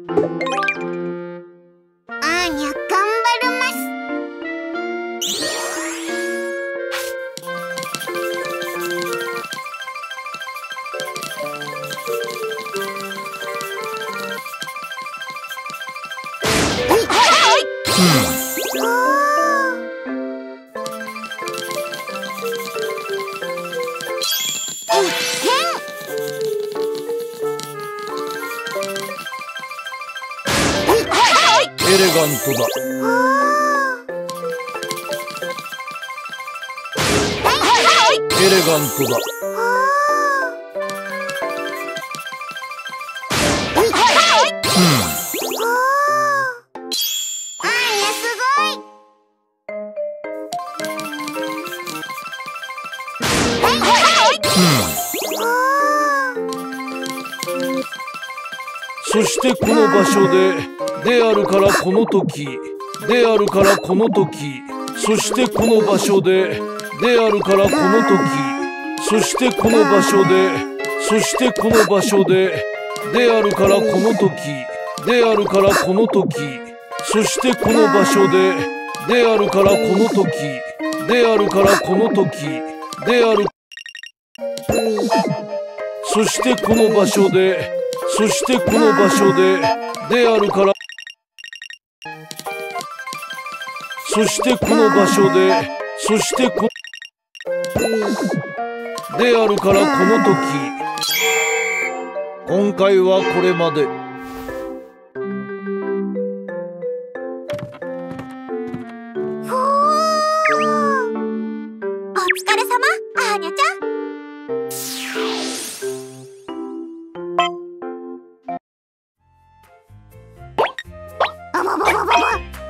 アーニャ頑張ります。 エレガントだ。エレガントだ。そしてこの場所であるからこの時であるからこの時そしてこの場所であるからこの時そしてこの場所でそしてこの場所であるからこの時であるからこの時そしてこの場所であるからこの時であるからこの時であるそしてこの場所でそしてこの場所であるからそしてこの場所でそしてこであるからこの時今回はこれまで。 お疲れ様、アーニャちゃん。あばばばばば。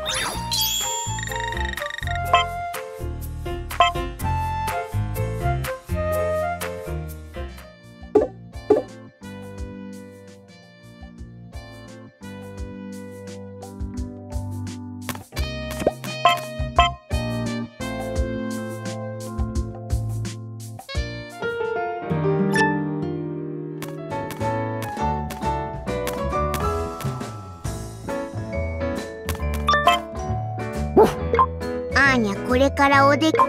アーニャこれからおで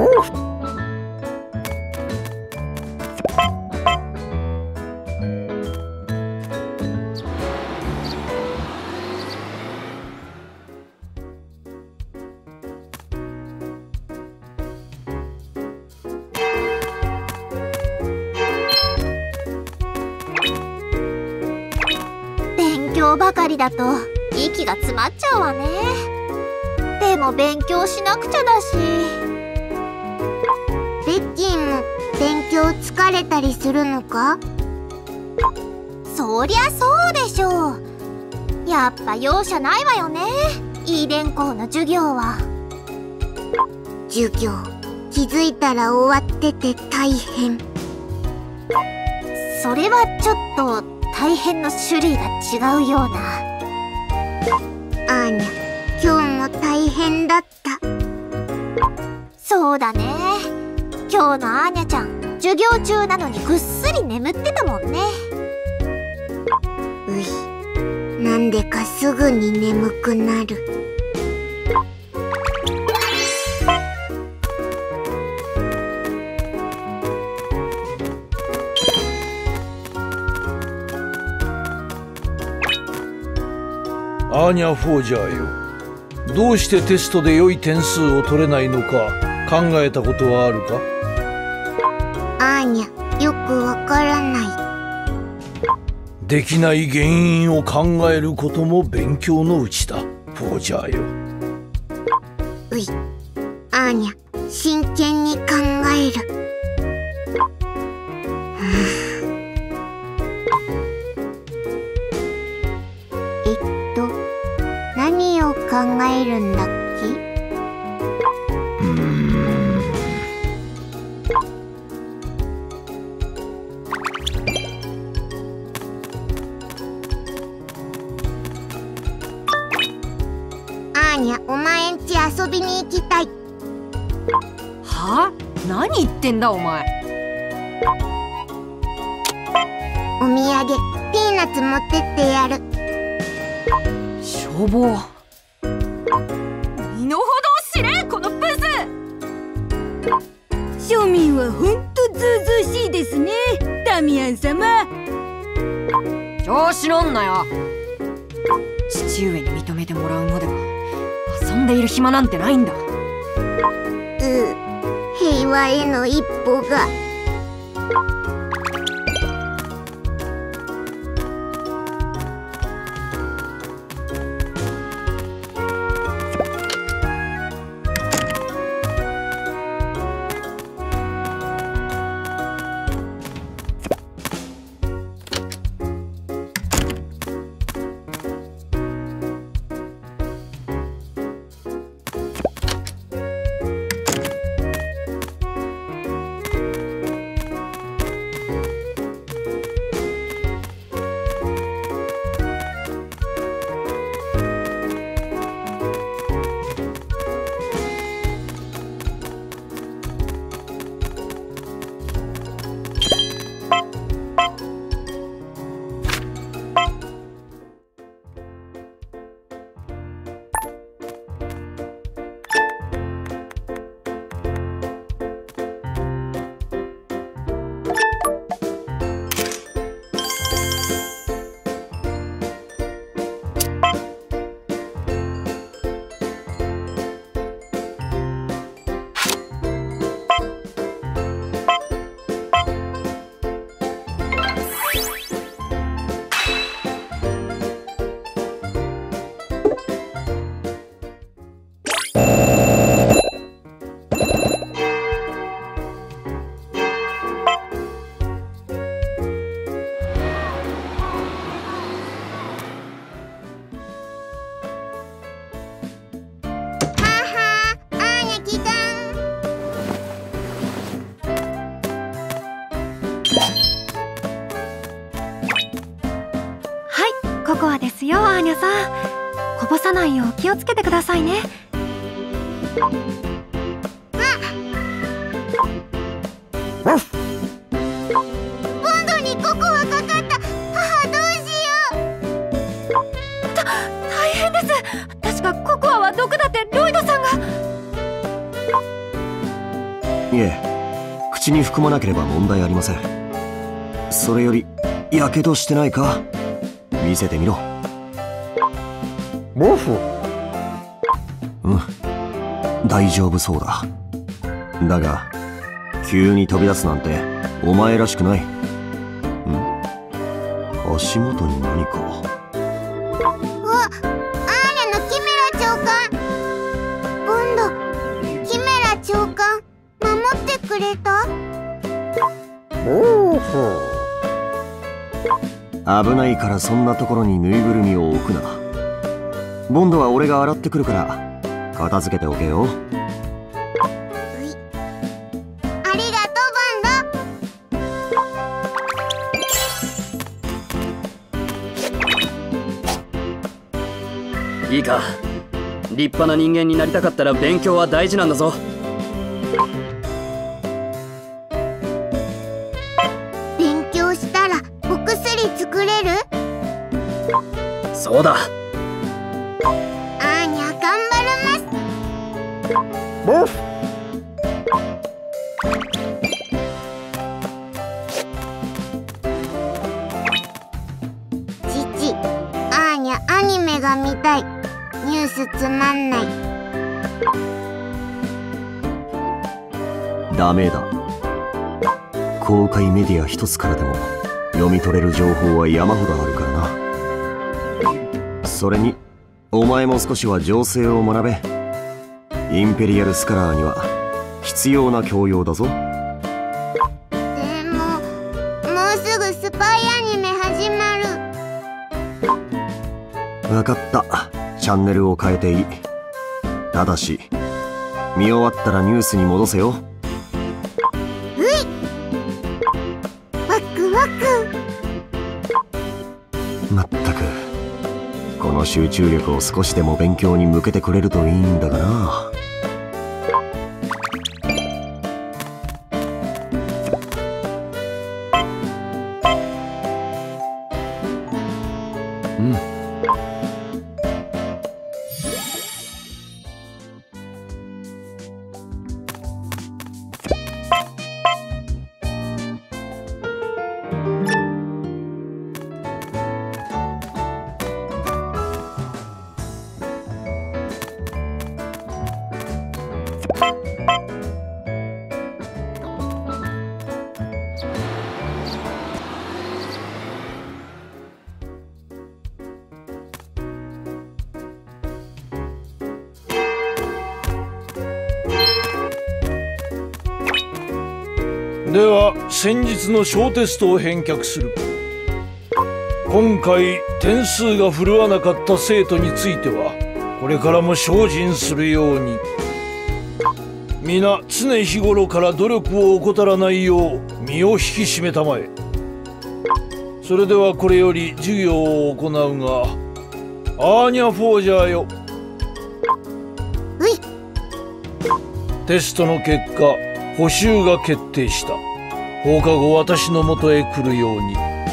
勉強ばかりだと息が詰まっちゃうわね。でも勉強しなくちゃだし。ベッキーも勉強疲れたりするのか？そりゃそうでしょう。やっぱ容赦ないわよね、イーデン校の授業は。授業気づいたら終わってて大変。それはちょっと大変の種類が違うような。アーニャ今日も大変だった。そうだね。今日のアーニャちゃん授業中なのにぐっすり眠ってたもんね。うい、なんでかすぐに眠くなる。 アーニャ・フォージャーよ、どうしてテストで良い点数を取れないのか考えたことはあるか？ アーニャ、よくわからない。 できない原因を考えることも勉強のうちだ、フォージャーよ。 うい、アーニャ、真剣に考える。何を考えるんだっけ？アーニャ、お前んち遊びに行きたい。 はあ？何言ってんだお前。 お土産ピーナッツ持ってってやる。 泥棒。身の程を知れ、このブス。 庶民はほんとずうずうしいですね、ダミアン様。 調子乗んなよ。父上に認めてもらうまでは遊んでいる暇なんてないんだ。 平和への一歩が。 ココアですよ、アーニャさん。こぼさないよう気をつけてくださいね。 ボンドにココアかかった。母、どうしよう。 大変です。確かココアは毒だってロイドさんが。 いえ、口に含まなければ問題ありません。それよりやけどしてないか、見せてみろ。 モフ。 うん、大丈夫そうだ。だが急に飛び出すなんてお前らしくない。足元に何か。 あ、アーニャのキメラ長官。ボンド、キメラ長官、守ってくれた？ モフ。 危ないからそんなところにぬいぐるみを置くな。ボンドは俺が洗ってくるから片付けておけよ。 ありがとう、ボンド。いいか、立派な人間になりたかったら勉強は大事なんだぞ。 勉強したらお薬作れる？ そうだ。 アーニャ、頑張ります。 モフ。 父、アーニャアニメが見たい。ニュースつまんない。 ダメだ。公開メディア一つからでも読み取れる情報は山ほどあるからな。それにお前も少しは情勢を学べ。インペリアルスカラーには必要な教養だぞ。 でも、もうすぐスパイアニメ始まる。 分かった。チャンネルを変えていい。ただし見終わったらニュースに戻せよ。 ワクワク。 まったく、この集中力を少しでも勉強に向けてくれるといいんだがな。 では先日の小テストを返却する。今回点数が振るわなかった生徒についてはこれからも精進するように。皆常日頃から努力を怠らないよう身を引き締めたまえ。それではこれより授業を行うが、アーニャ・フォージャーよ。テストの結果補習が決定した。放課後私のもとへ来るように。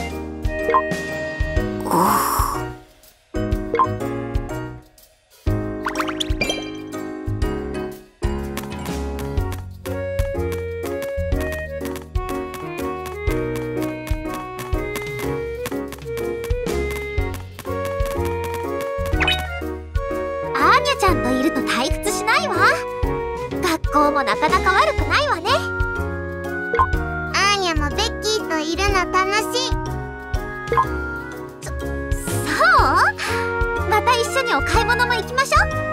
アーニャちゃんといると退屈しないわ。学校もなかなか悪くないわね。 アーニャもベッキーといるの楽しい。 そう？また一緒にお買い物も行きましょう。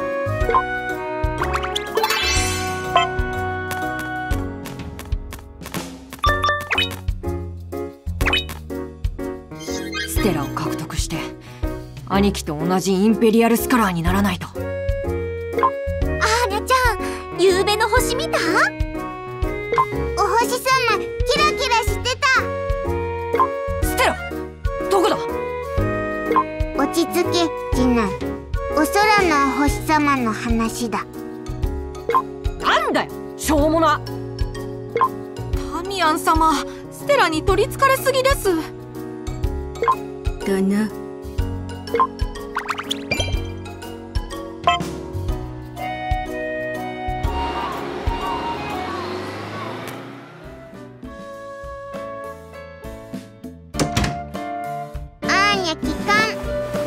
ステラを獲得して兄貴と同じインペリアルスカラーにならないと。 アーニャちゃん、夕べの星見た？ お星様キラキラしてた。 ステラ、どこだ？ 落ち着け次男、お空のお星様の話だ。 なんだよしょうもな。 タミアン様、ステラに取りつかれすぎです。 かな。 アーニャ帰還。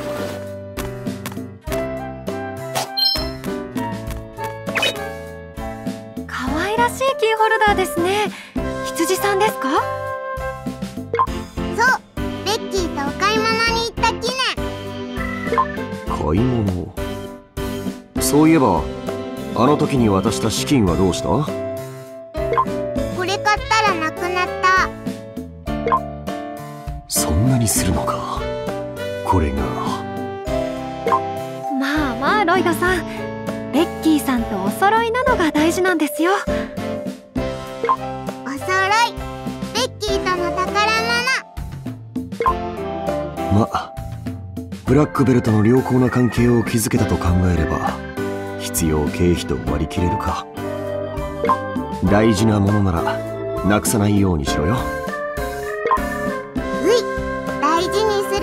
可愛らしいキーホルダーですね。羊さんですか？ そう、ベッキーとお買い物に行った記念。 買い物。そういえばあの時に渡した資金はどうした？ これ買ったらなくなった。 そんなにするのか。これが。 まあまあロイドさん、ベッキーさんとお揃いなのが大事なんですよ。 お揃い、ベッキーとの宝物。 ブラックベルとの良好な関係を築けたと考えれば必要経費と割り切れるか。大事なものならなくさないようにしろよ。 大事にする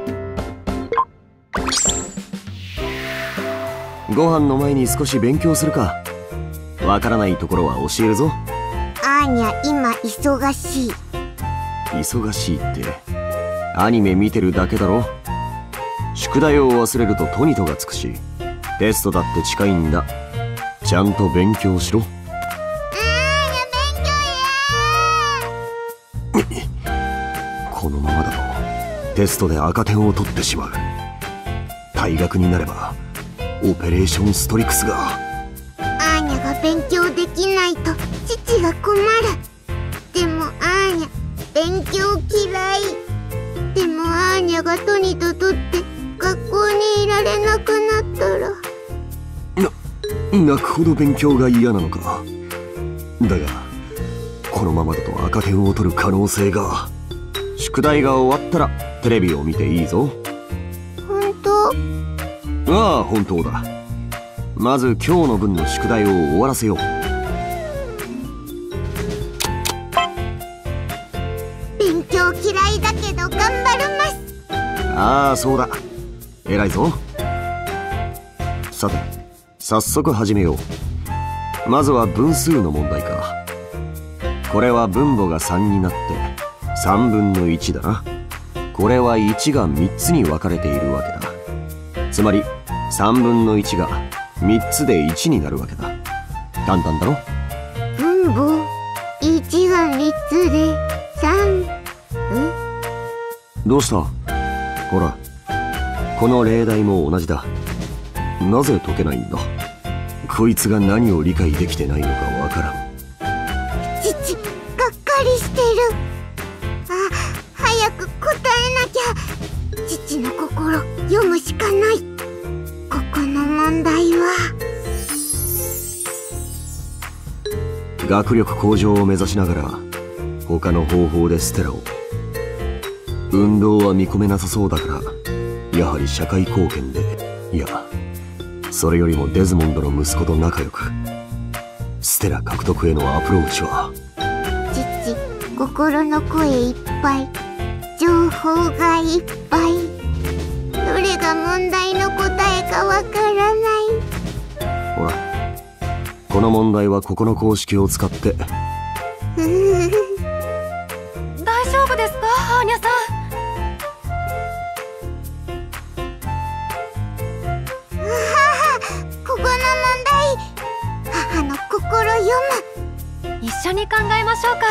ご飯の前に少し勉強するか。わからないところは教えるぞ。 ます。アーニャ今忙しい。 忙しいってアニメ見てるだけだろ。宿題を忘れるとトニトがつくし、テストだって近いんだ。ちゃんと勉強しろ。このままだとテストで赤点を取ってしまう。退学になればオペレーションストリクスが。 アーニャが勉強できないと父が困る。でもアーニャ勉強嫌い。でもアーニャがトニト取って学校にいられなくなったら。 泣くほど勉強が嫌なのか。だがこのままだと赤点を取る可能性が。宿題が終わったらテレビを見ていいぞ。 本当？ ああ本当だ。まず今日の分の宿題を終わらせよう。 勉強嫌いだけど頑張ります。 ああそうだ、偉いぞ。さて早速始めよう。まずは分数の問題か。これは分母が3になって3分の1だな。これは1が3つに分かれているわけだ。つまり3分の1が3つで1になるわけだ。簡単だろ。 分母1が3つで3。 どうした？ほらこの例題も同じだ。なぜ解けないんだ。こいつが何を理解できてないのかわからん。 父、学心読むしかない。ここの問題は学力向上を目指しながら他の方法でステラを。運動は見込めなさそうだからやはり社会貢献で、いやそれよりもデズモンドの息子と仲良くステラ獲得へのアプローチは。 父、心の声いっぱい、情報がいっぱい、どれが問題の答えかわからない。 ほら、この問題はここの公式を使って大丈夫ですか、アーニャさん。 ここの問題、母の心読む。 一緒に考えましょうか。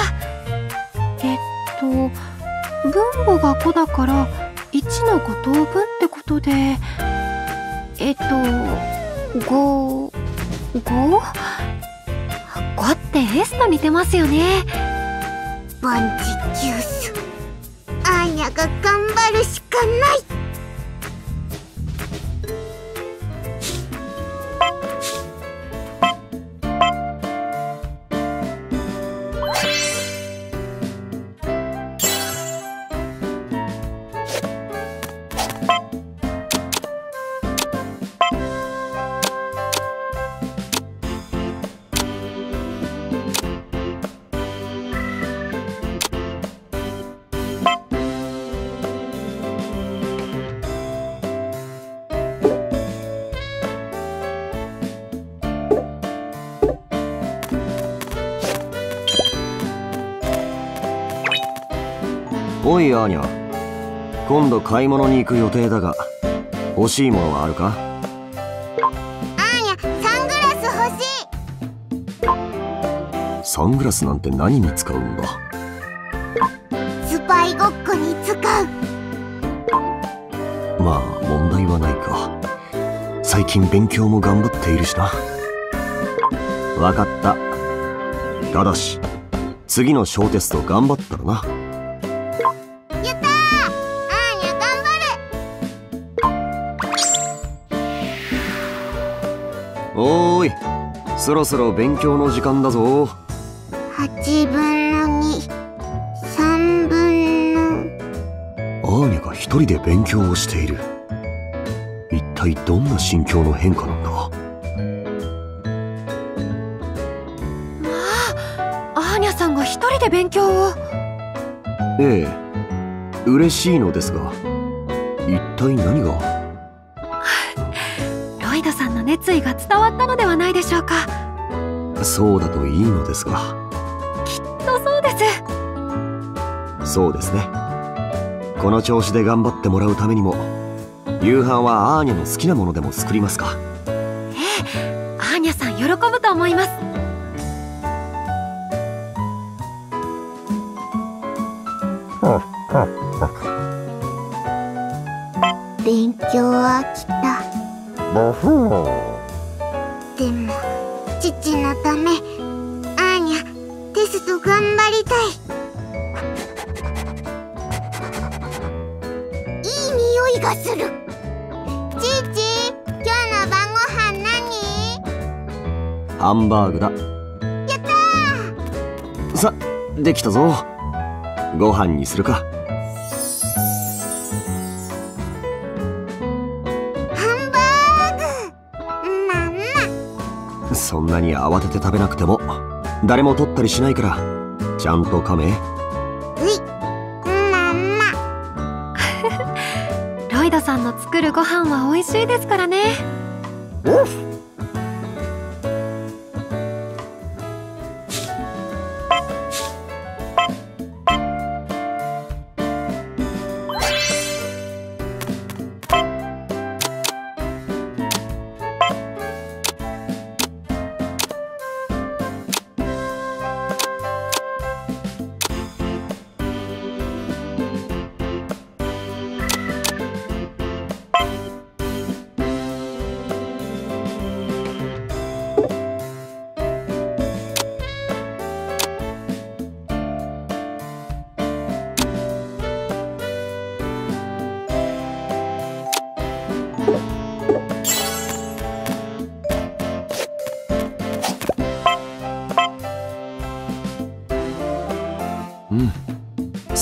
分母が5だから1の5等分ってことで、5ってエスと似てますよね。 万事休す。アーニャが頑張るしかない。 おいアーニャ、今度買い物に行く予定だが欲しいものはあるか？ アーニャ、サングラス欲しい。 サングラスなんて何に使うんだ？ スパイごっこに使う。 まあ問題はないか。最近勉強も頑張っているしな。わかった。ただし次の小テスト頑張ったらな。 やったー！アーニャ頑張る。 おーい、そろそろ勉強の時間だぞ。 8分の2、3分の。 アーニャが一人で勉強をしている。一体どんな心境の変化なんだ？ アーニャさんが一人で勉強を。 ええ、嬉しいのですが、一体何が？ ロイドさんの熱意が伝わったのではないでしょうか。 そうだといいのですが。 きっとそうです。 そうですね。この調子で頑張ってもらうためにも夕飯はアーニャの好きなものでも作りますか？ ええ、アーニャさん喜ぶと思います。 勉強飽きた。でも父のため、アーニャテスト頑張りたい。いい匂いがする。父、今日の晩ご飯何？ ハンバーグだ。 やったー！さ、できたぞ。ご飯にするか。そんなに慌てて食べなくても誰も取ったりしないからちゃんと噛め。 ロイドさんの作るご飯は美味しいですからね。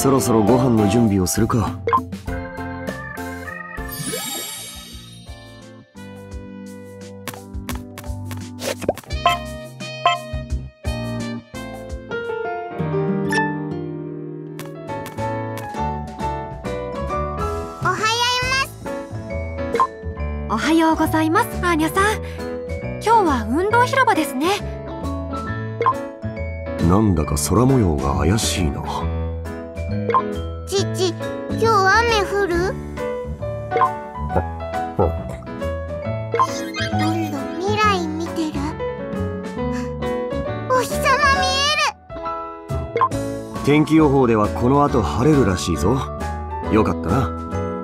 そろそろご飯の準備をするか。 おはようございます、アーニャさん。今日は運動広場ですね。 なんだか空模様が怪しいな。 父、今日雨降る？今度未来見てる？お日様見える！ 天気予報ではこの後晴れるらしいぞ。よかったな。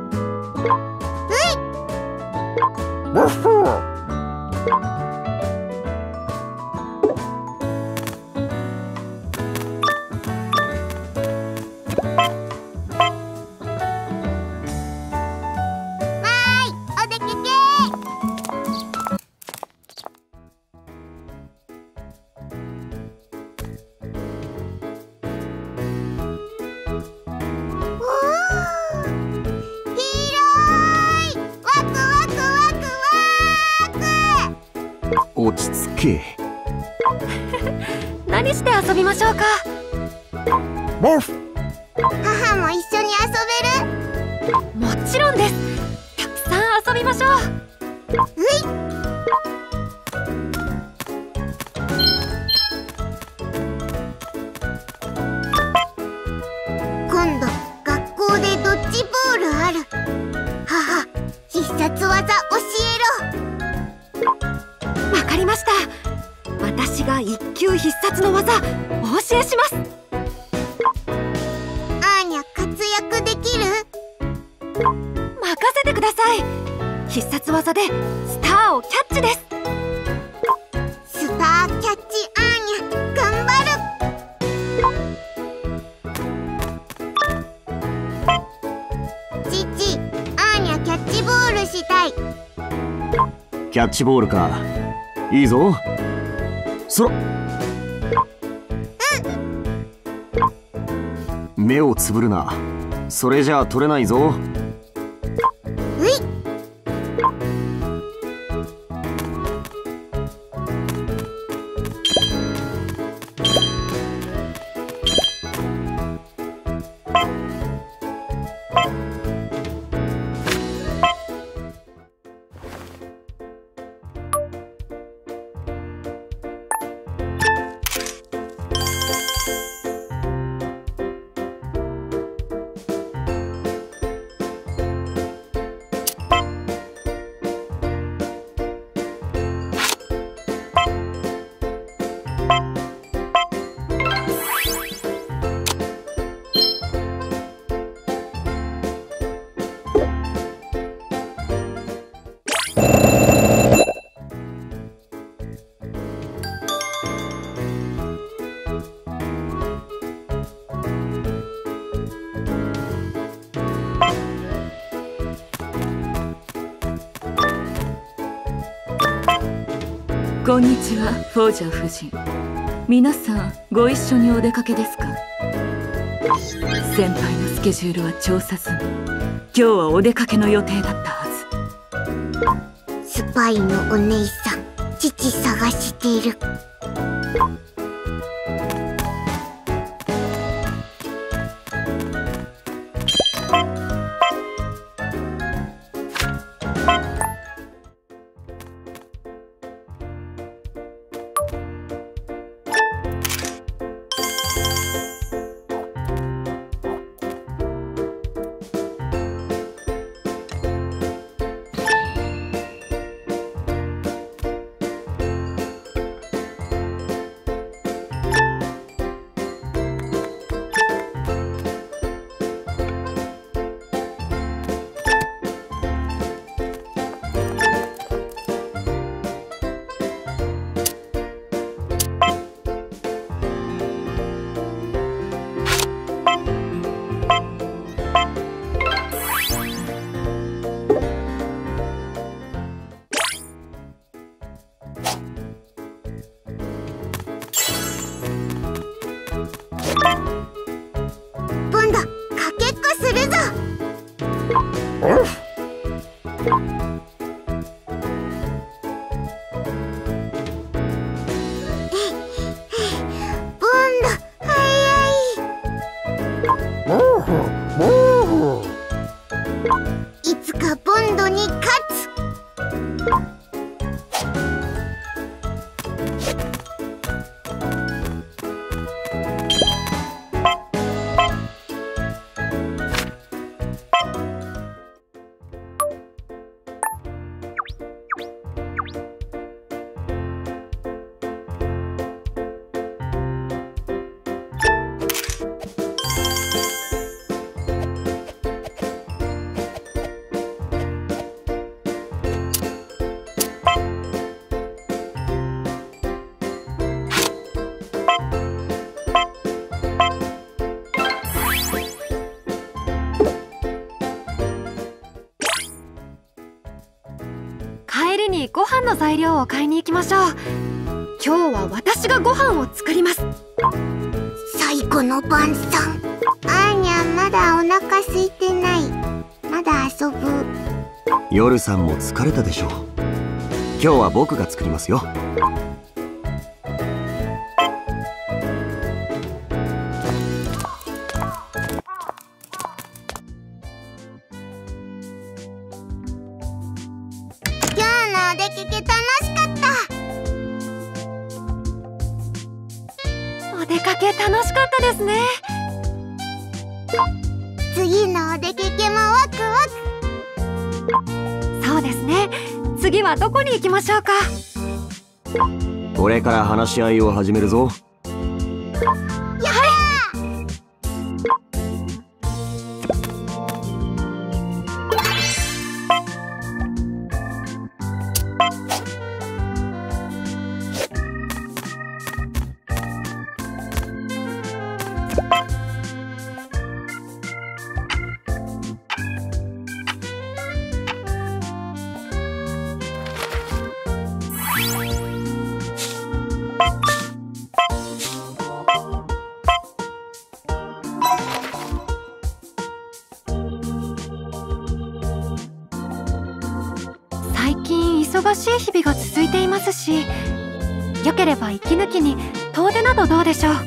落ち着け。 何して遊びましょうか。 母も一緒に遊べる？ もちろんです。たくさん遊びましょう。 今度学校でドッジボールある。母、必殺技教えろ。 わかりました。私が一級必殺の技お教えします。 アーニャ活躍できる？ 任せてください。必殺技でスターをキャッチです。 スターキャッチアーニャ頑張る。父、アーニャキャッチボールしたい。 キャッチボールか。いいぞ。そら。目をつぶるな。それじゃあ取れないぞ。 こんにちは、フォージャー夫人。皆さんご一緒にお出かけですか？先輩のスケジュールは調査済み。今日はお出かけの予定だったはず。スパイのお姉さん、父探している。 いつかボンドに勝つ。 帰りにご飯の材料を買いに行きましょう。今日は私がご飯を作ります。 最後の晩餐。アーニャまだお腹空いてない。まだ遊ぶ。 夜さんも疲れたでしょう。今日は僕が作りますよ。 お出かけ楽しかった。 お出かけ楽しかったですね。 次のお出かけもワクワク。そうですね。次はどこに行きましょうか。 これから話し合いを始めるぞ。 忙しい日々が続いていますし、よければ息抜きに遠出などどうでしょう。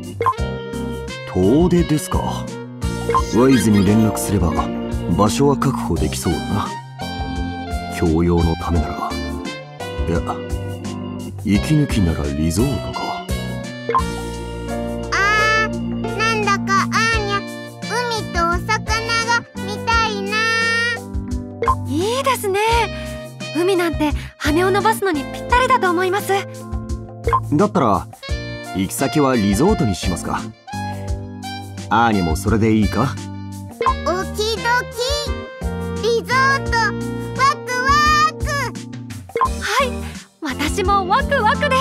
遠出ですか。ワイズに連絡すれば場所は確保できそうだな。教養のためなら。いや、息抜きならリゾートか。 なんだかアーニャ、海とお魚が見たいな。 いいですね。海なんて羽を伸ばすのにぴったりだと思います。 だったら行き先はリゾートにしますか。アーニャもそれでいいか。 オキドキリゾートワクワク。 はい、私もワクワクです。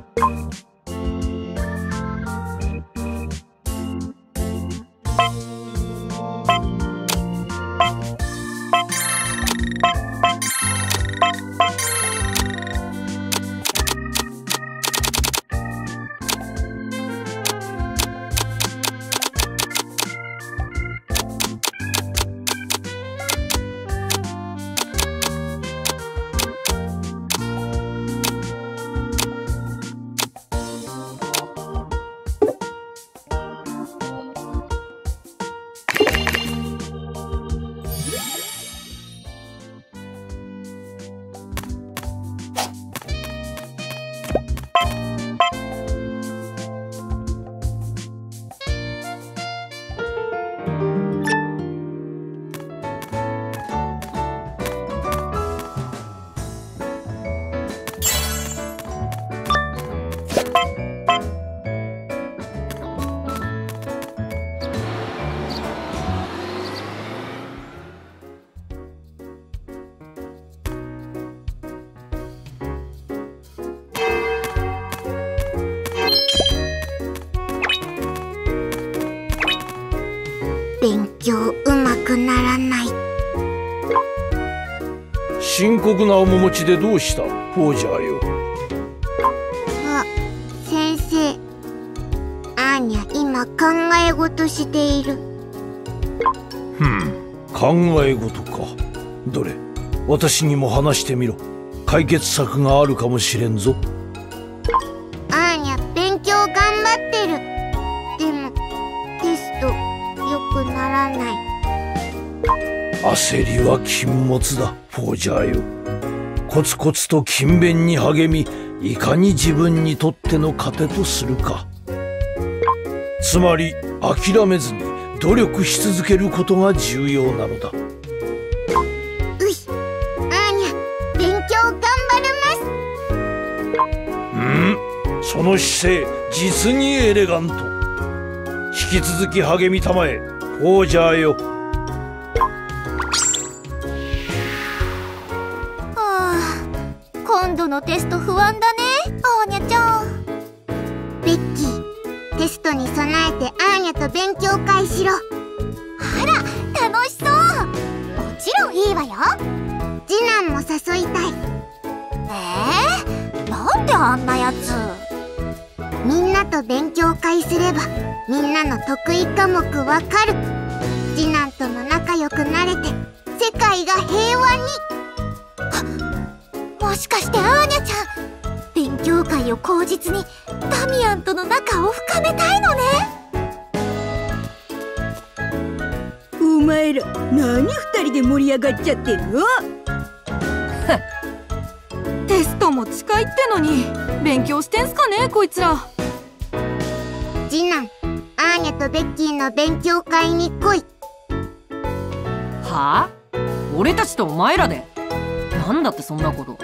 勉強うまくならない。 深刻な面持ちでどうしたポージャーよ。 先生、アーニャ今考え事している。 考え事か。どれ。 私にも話してみろ。解決策があるかもしれんぞ。 アーニャ、勉強頑張ってる。でもテスト良くならない。 焦りは禁物だ、フォージャーよ。コツコツと勤勉に励み、いかに自分にとっての糧とするか。つまり諦めずに努力し続けることが重要なのだ。 うい、アーニャ、勉強頑張ります。その姿勢実にエレガント。引き続き励みたまえ、フォージャーよ。 今度のテスト不安だね、アーニャちゃん。 ベッキー、テストに備えてアーニャと勉強会しろ。 あら、楽しそう。もちろんいいわよ。 次男も誘いたい。 なんであんなやつ。 みんなと勉強会すればみんなの得意科目わかる。次男とも仲良くなれて世界が平和に。 もしかしてアーニャちゃん、勉強会を口実にダミアンとの仲を深めたいのね。 お前ら何二人で盛り上がっちゃってんの？ テストも近いってのに勉強してんすかね、こいつら。 次男、アーニャとベッキーの勉強会に来い。 はあ？俺たちとお前らで？なんだってそんなこと。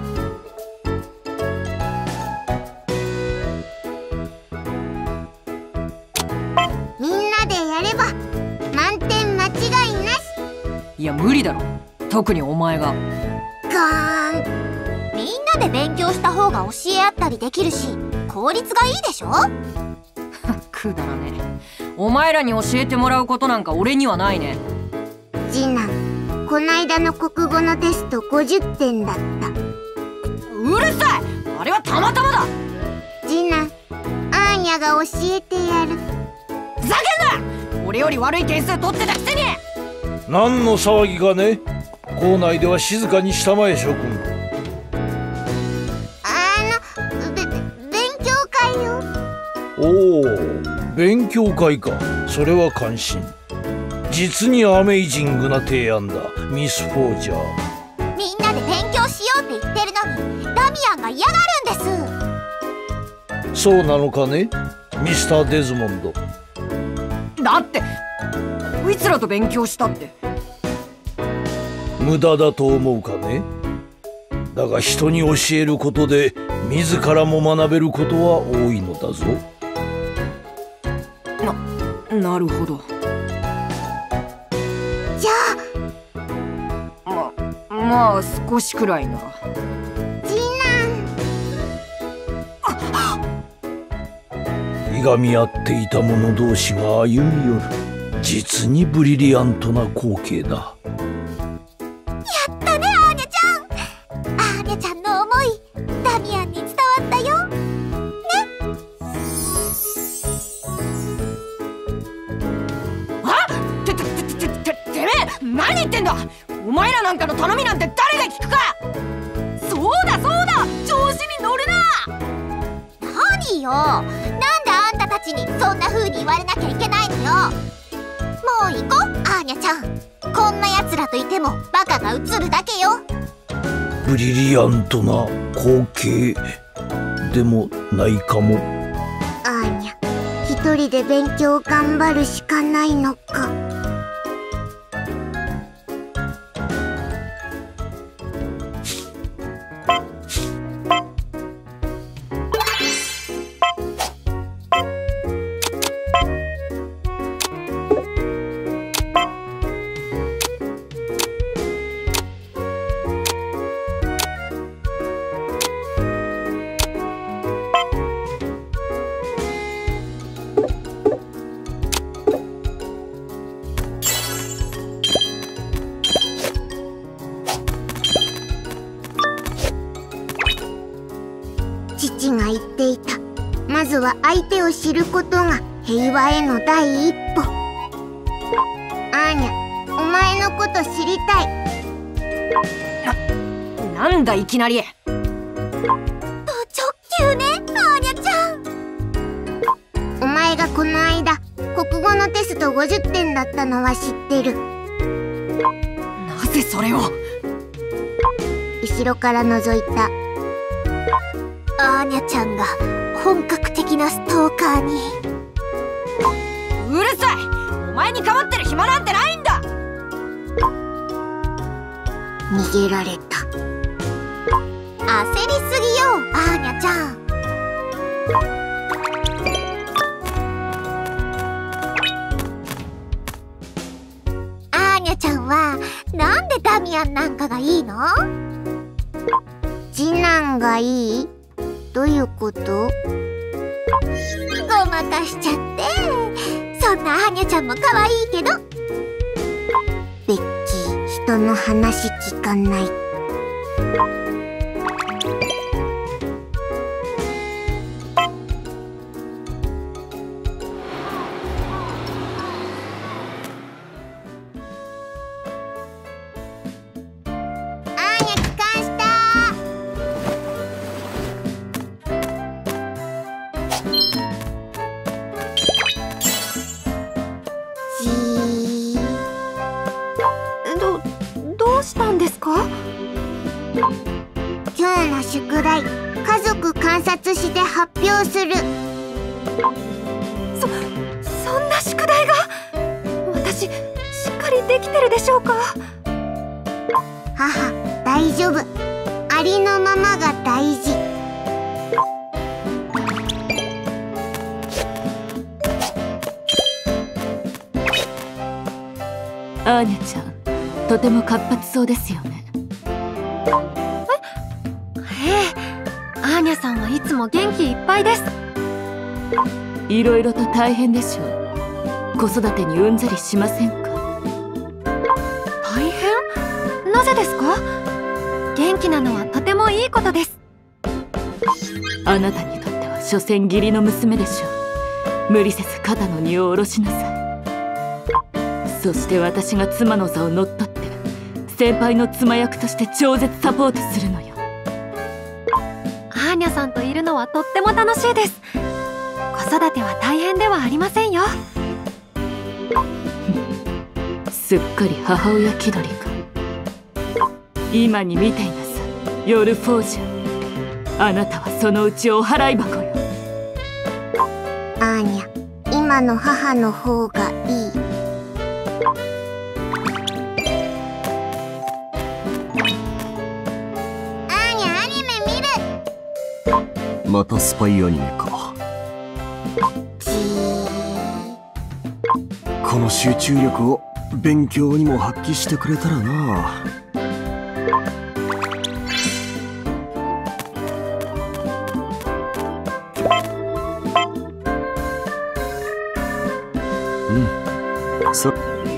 みんなでやれば満点間違いなし。 いや無理だろ、特にお前が。 ガーン。 みんなで勉強した方が教え合ったりできるし効率がいいでしょ。 くだらねえ。お前らに教えてもらうことなんか俺にはないね。 次男、こないだの国語のテスト50点だった。 うるさい、あれはたまたまだ。 次男、アーニャが教えてやる。 ふざけんな！俺より悪い点数取ってたくせに。 何の騒ぎかね。校内では静かにしたまえ、諸君。 勉強会よ。 おお、勉強会か。それは感心。実にアメイジングな提案だ、ミス・フォージャー。 みんなで勉強しようって言ってるのにダミアンが嫌がるんです。 そうなのかね、ミスター・デズモンド。 だってこいつらと勉強したって無駄だと思うかね。だが人に教えることで自らも学べることは多いのだぞ。 なるほど。 じゃあまあ少しくらいなら。 次男、いがみ合っていた者同士が歩み寄る、実にブリリアントな光景だ。 やったね、アーニャちゃん。アーニャちゃんの思いダミアンに伝わったよね。 あっ、てめえ何言ってんだ。お前らなんかの頼みなんて誰が聞くか。 そうだそうだ、調子に乗るな。 何よ、なんであんたたちにそんな風に言われなきゃいけないのよ。もう行こう、アーニャちゃん。こんな奴らといてもバカが映るだけよ。 ブリリアントな光景でもないかも。 アーニャ、一人で勉強頑張るしかないのか。父が言っていた。まずは相手を知ることが平和への第一歩。アーニャ、お前のこと知りたい。 なんだいきなり。 ド直球ね、アーニャちゃん。 お前がこの間国語のテスト50点だったのは知ってる。 なぜそれを。 後ろから覗いた。 アーニャちゃんが本格的なストーカーに。 うるさい、お前に構ってる暇なんてないんだ。 逃げられた。 焦りすぎよ、アーニャちゃん。アーニャちゃんはなんでダミアンなんかがいいの？ 次男がいい？どういうこと？ ごまかしちゃって。そんなアーニャちゃんも可愛いけど。 ベッキー、人の話聞かない。 どうしたんですか？ 今日の宿題、家族観察して発表する。 そんな宿題が？私、しっかりできてるでしょうか？ 母、大丈夫。ありのままが大事。 アーニャちゃん、とても活発そうですよね。 アーニャさんはいつも元気いっぱいです。 いろいろと大変でしょう。子育てにうんざりしませんか？ 大変？なぜですか？元気なのはとてもいいことです。 あなたにとっては所詮義理の娘でしょう。無理せず肩の荷を下ろしなさい。そして私が妻の座を乗っ取って先輩の妻役として超絶サポートするのよ。 アーニャさんといるのはとっても楽しいです。子育ては大変ではありませんよ。 すっかり母親気取りか。今に見ていなさい、ヨルフォージャ。あなたはそのうちお払い箱よ。 アーニャ、今の母の方がいい。 またスパイアニメか。この集中力を勉強にも発揮してくれたらな。うん、